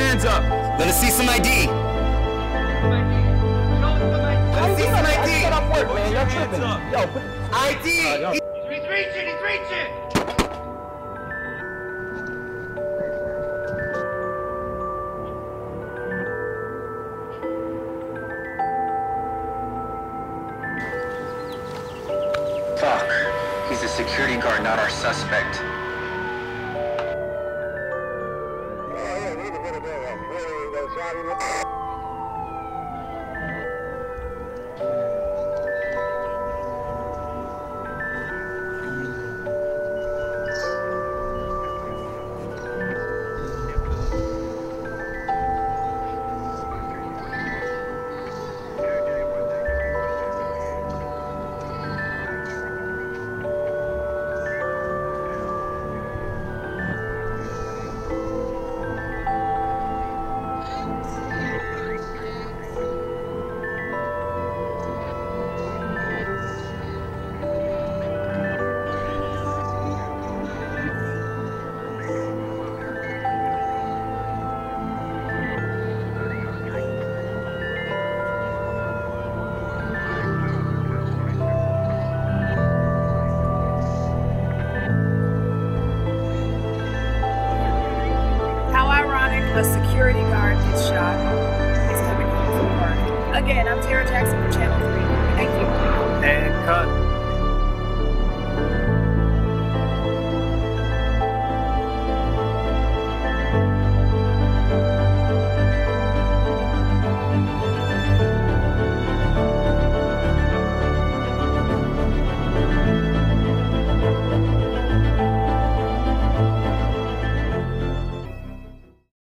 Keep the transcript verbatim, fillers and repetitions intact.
hands up. Let us see some I D. Let us see some I D. Get off work, man. Y'all tripping. Yo, put I D. uh, He's reaching, he's reaching. Fuck. He's a security guard, not our suspect. A security guard gets shot. He's coming home from work. Again, I'm Tara Jackson for Channel three. Thank you. And cut.